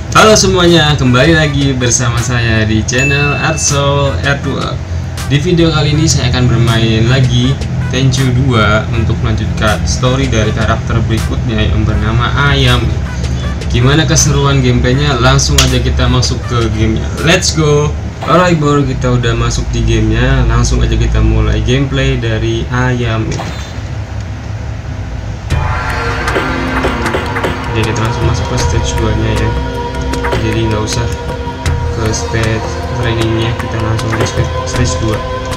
Halo semuanya, kembali lagi bersama saya di channel Artsoul Artwork. Di video kali ini saya akan bermain lagi Tenchu 2 untuk melanjutkan story dari karakter berikutnya yang bernama Ayam. Gimana keseruan gameplaynya? Langsung aja kita masuk ke gamenya. Let's go. Alright, baru kita udah masuk di gamenya, langsung aja kita mulai gameplay dari Ayam. Jadi kita langsung masuk ke stage 2 nya ya. Jadi nggak usah ke stage trainingnya, kita langsung ke stage 2.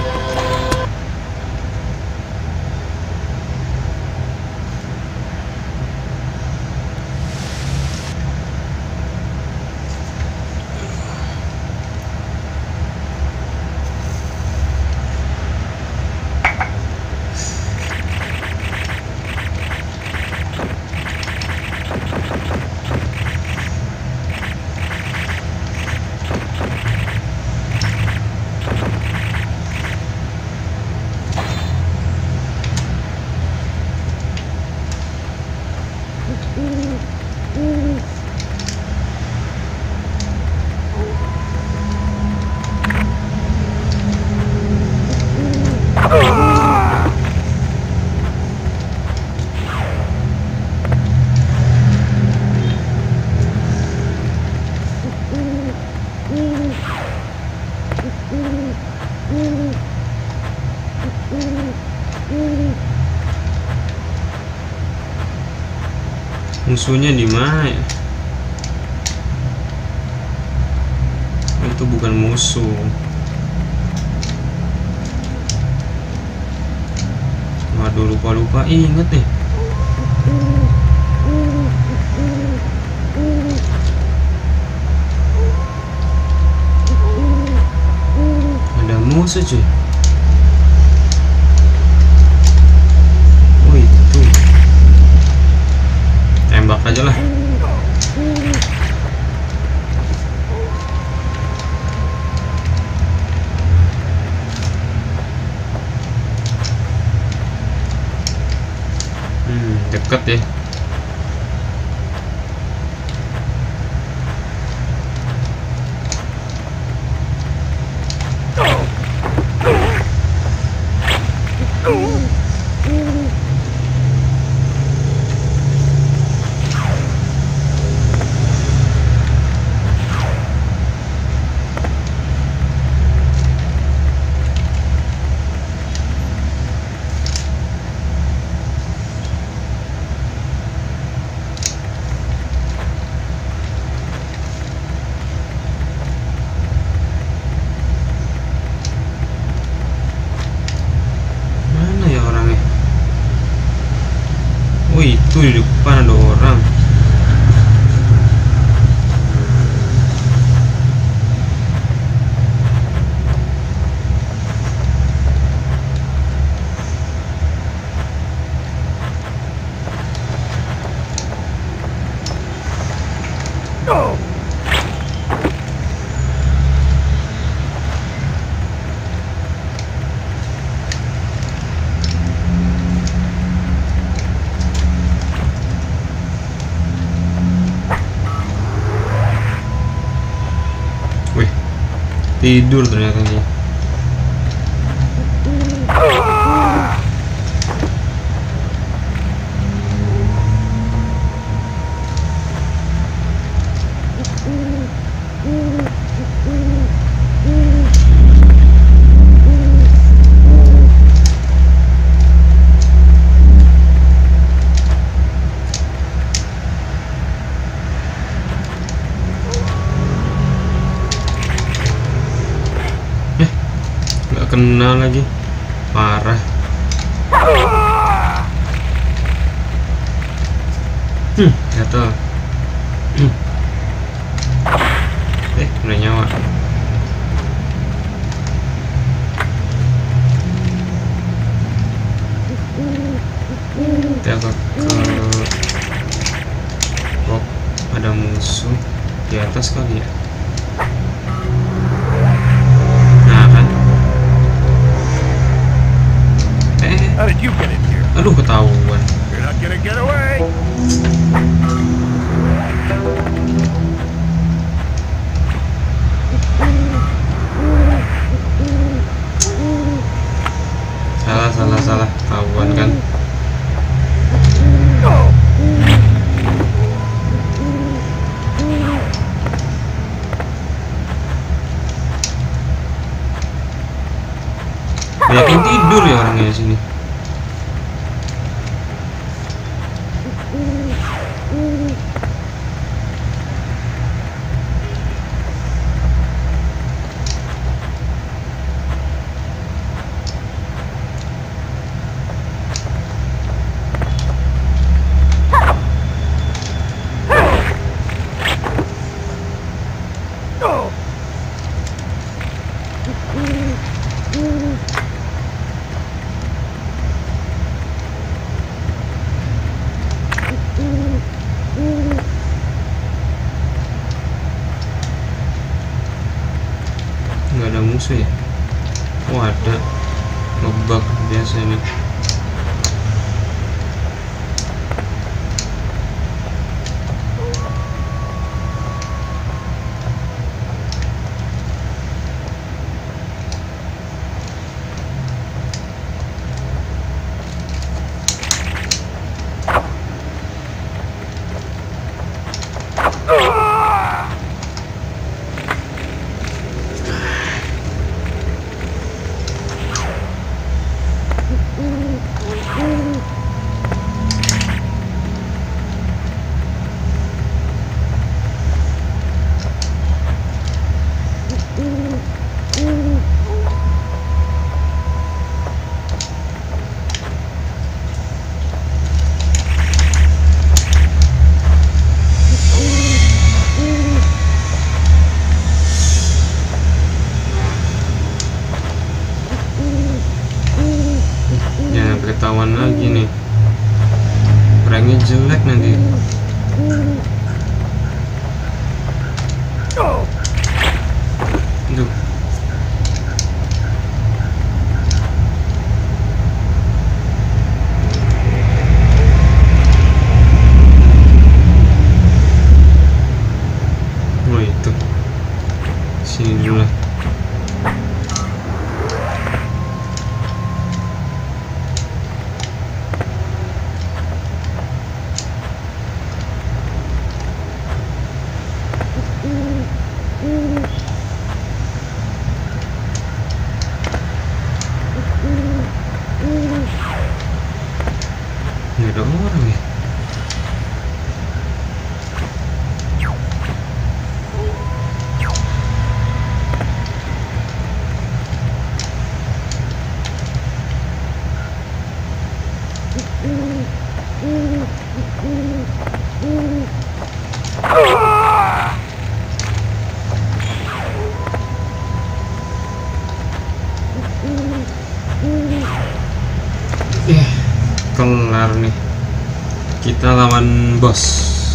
Musuhnya di mana ya? Itu bukan musuh. Waduh, lupa inget nih. Ada musuh cuy. Oh itu. Tembak aja lah. Deket ya. Itu di depan ada orang. Tidur ternyata dia. Kena lagi, parah. Gatel. Udah nyawa. Kita ke box, ada musuh di atas kali ya. How did you get in here? Aduh, ketahuan. You're not gonna get away. salah ketahuan kan. Yakin tidur ya orangnya di sini. Nggak ada musuh ya? Oh ada, ngebug biasanya. Ketahuan lagi nih, pranknya jelek nanti. Duh. Oh itu, sini dulu lah. Nggak ada orang ya. Kelar nih, kita lawan bos.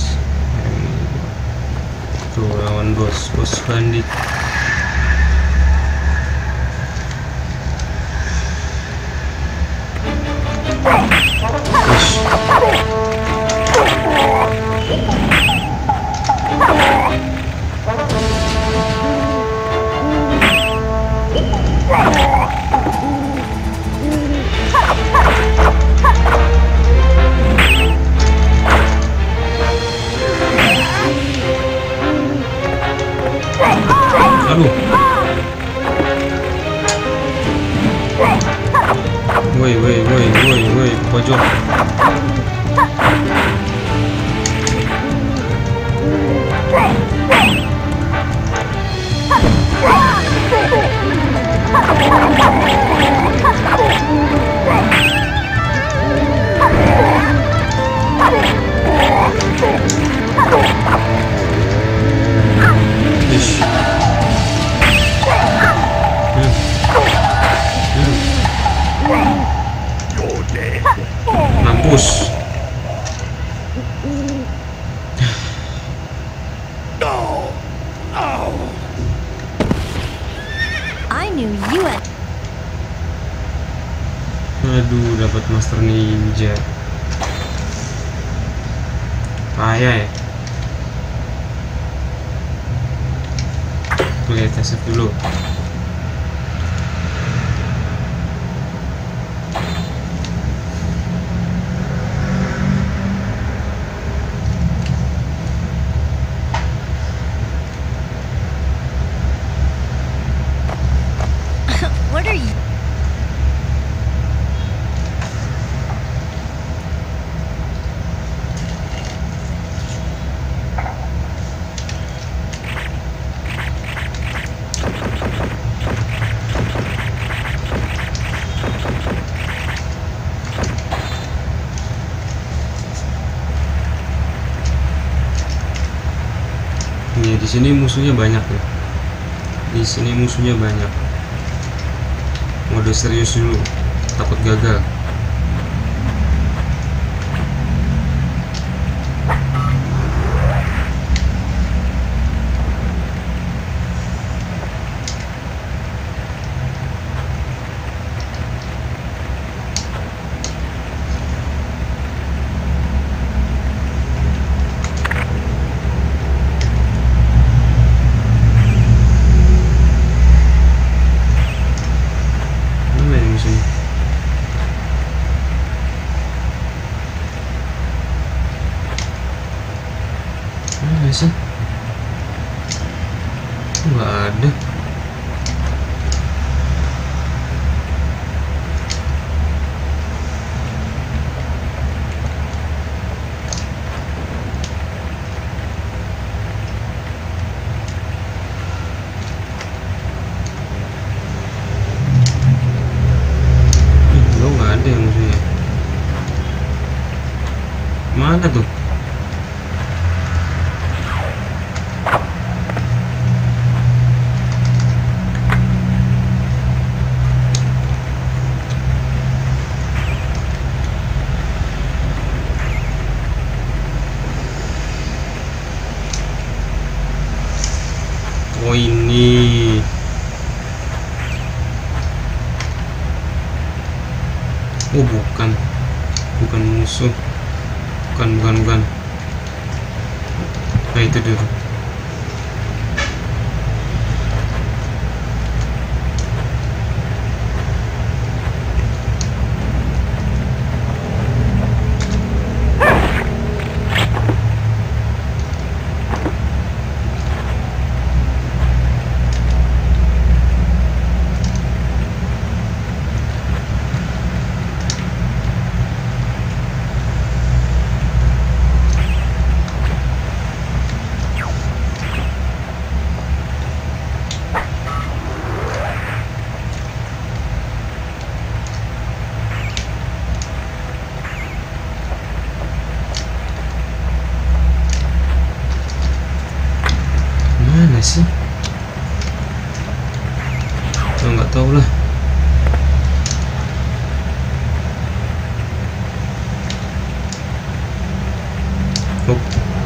Tuh lawan bos bandit. Aduh. Woi, pojok. Ish. Mampus. I knew you had. Aduh, dapat Master Ninja. Payah ya. Lihat save dulu. Di sini musuhnya banyak ya. Di sini musuhnya banyak. Mode serius dulu, takut gagal. Sih nggak ada. Lo nggak ada yang musuhnya. Mana tuh? Oh ini. Oh bukan musuh. Bukan. Nah itu dulu. Mana sih? Oh, nggak tahu lah. Oh.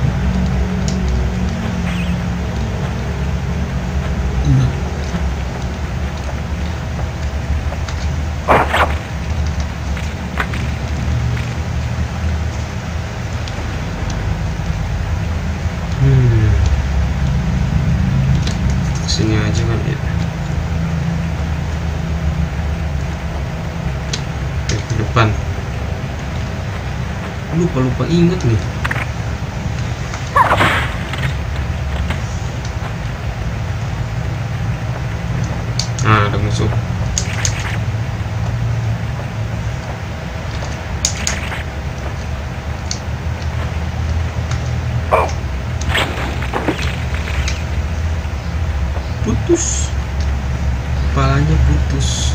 Sini aja kan ya. Ke depan. Lupa inget nih. Nah, ada musuh. Putus, kepalanya putus.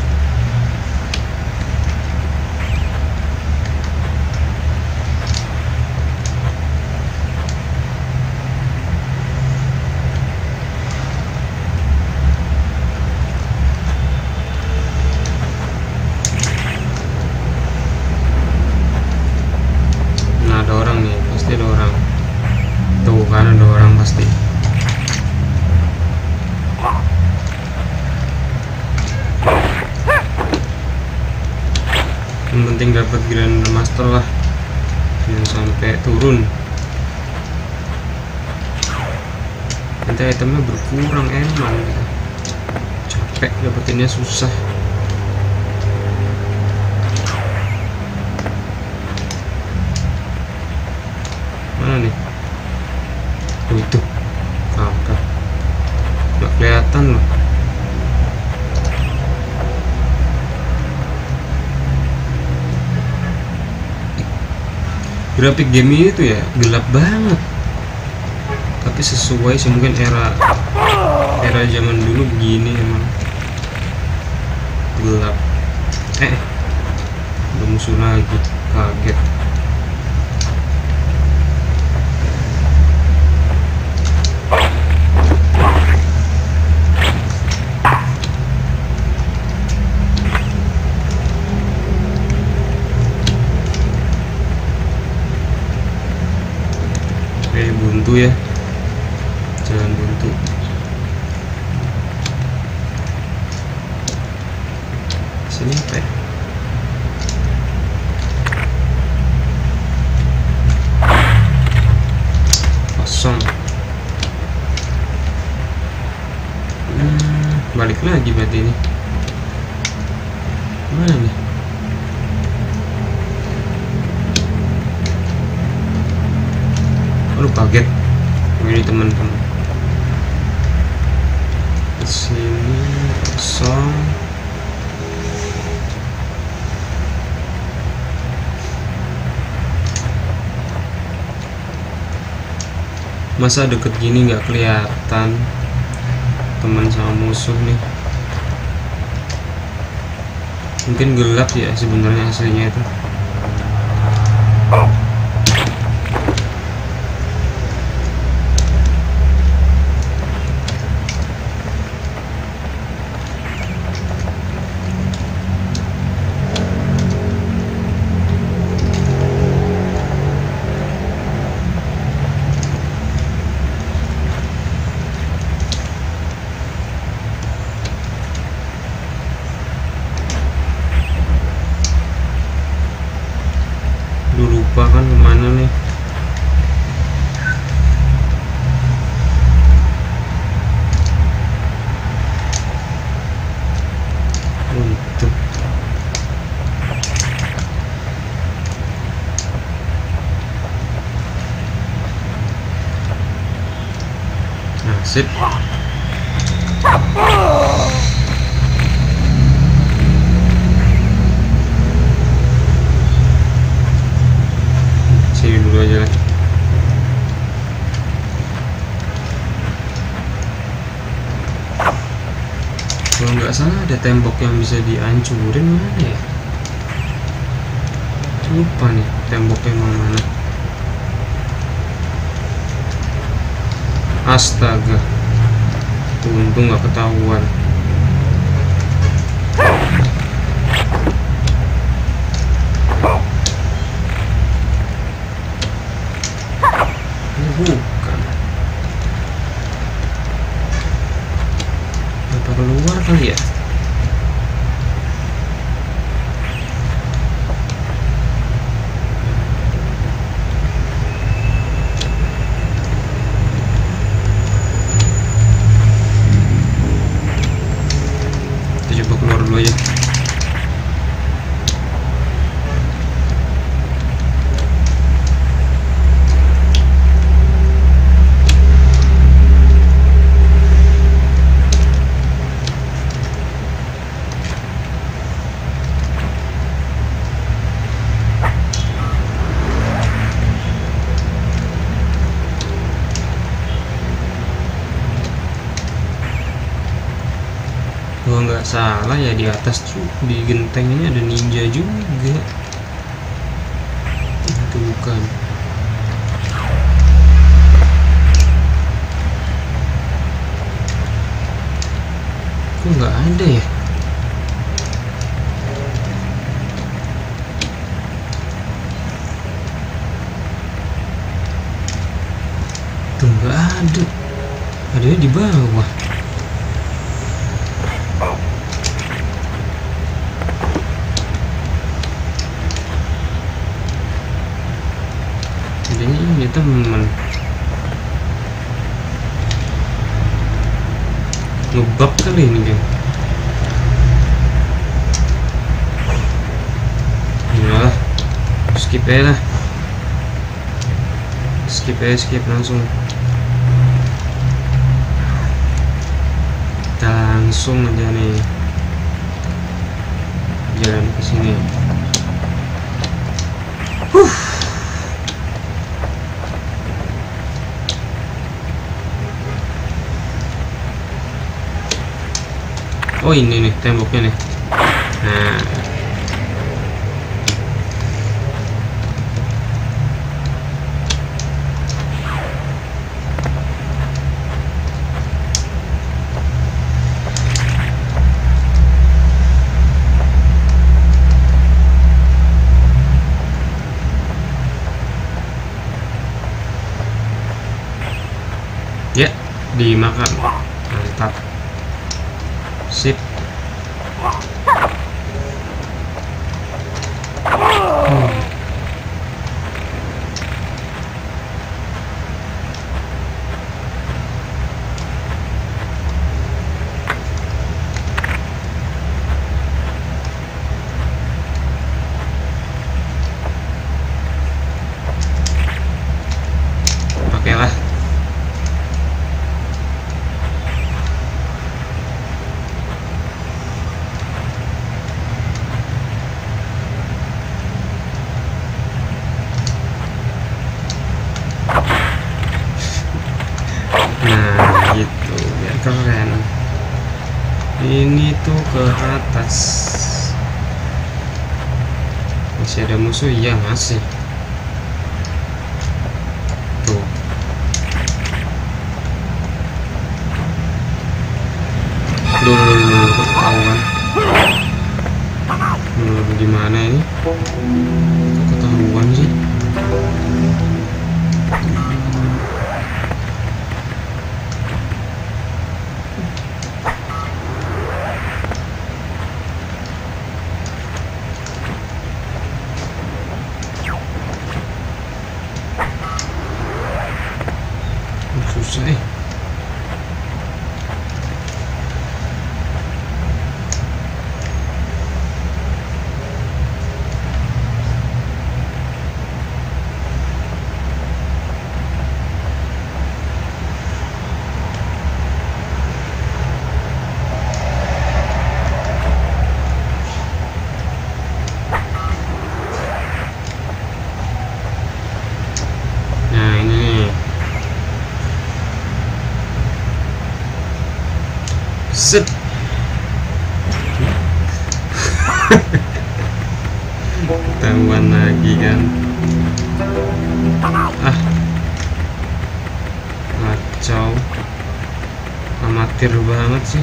Nah ada orang nih, pasti ada orang. Tuh kan ada orang pasti. Yang penting dapat Grandmaster lah, jangan sampai turun. Nanti itemnya berkurang emang gitu. Capek dapetinnya, susah. Mana nih? Oh itu kakak, nggak kelihatan loh. Grafik game ini tuh ya gelap banget, tapi sesuai sih, mungkin era zaman dulu begini emang gelap. Udah musuh lagi, kaget. buntu ya, jalan buntu. Sini apa ya? Kosong. Balik lagi berarti ini. Mana nih? Aduh kaget. Ini teman-teman. Sini kosong. Masa deket gini nggak kelihatan teman sama musuh nih? Mungkin gelap ya sebenarnya hasilnya itu. Lupa kan kemana nih? Untuk nah, sip. Sini dulu aja lah. Kalau nggak salah ada tembok yang bisa dihancurin, mana ya? Lupa nih temboknya mana. Astaga, untung nggak ketahuan. Bukan. Apa keluar kali ya? Kita coba keluar dulu aja. Kalau nggak salah ya di atas tuh di genteng ini ada ninja juga. Itu bukan. Kok nggak ada ya? Tuh nggak ada. Adanya di bawah. Ini teman ngebug kali ini kan. Ya skip aja lah, skip langsung. Kita langsung aja nih jalan ke sini. Oh ini nih temboknya nih. Nah, Ya, dimakan. Mantap. Sip. Pakailah. Nah gitu, biar keren. Ini tuh ke atas. Masih ada musuh? Iya masih. Tuh. Duh, ketahuan. Gimana ini? Kok ketahuan sih? Susah eh. Nah ini nih. Set. Ketahuan lagi kan. Ah, kacau. Amatir banget sih.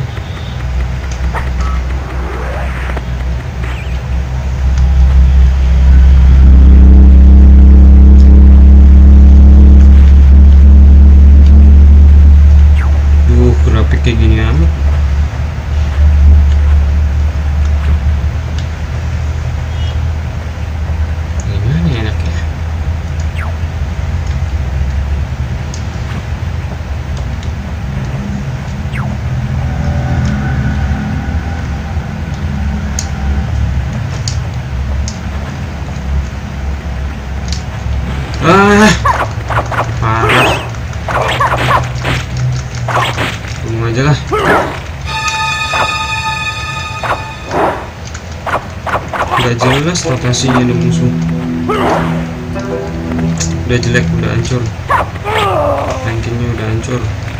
Duh, grafik kayak gini amat. Gimana ya enaknya? Ah, parah. Tunggu aja lah. Udah jelas rotasinya nih musuh. Udah jelek, udah hancur. Rankingnya udah hancur.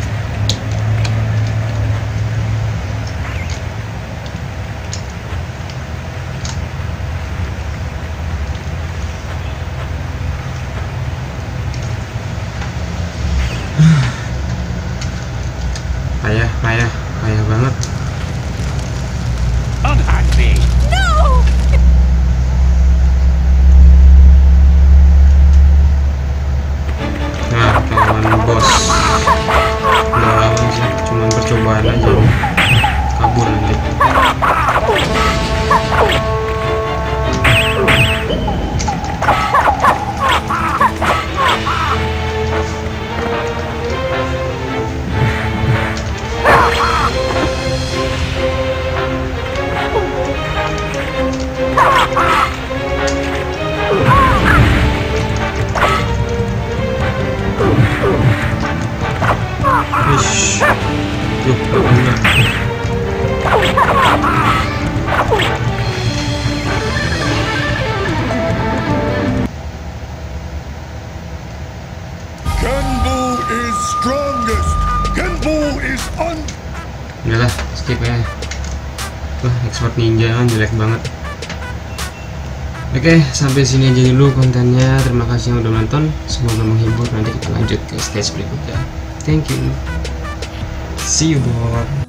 Payah banget. Unhand me. Nah, kawan bos. Nggak lawan sih, cuma percobaan aja. Kabur nanti. Ish. Yuk, gak Kenbu is strongest. Kenbu is on. Udah lah, skip ya. Tuh, expert ninja kan jelek banget. Oke, sampai sini aja dulu kontennya. Terima kasih yang udah nonton. Semoga menghibur. Nanti kita lanjut ke stage berikutnya. Thank you. See you, bot.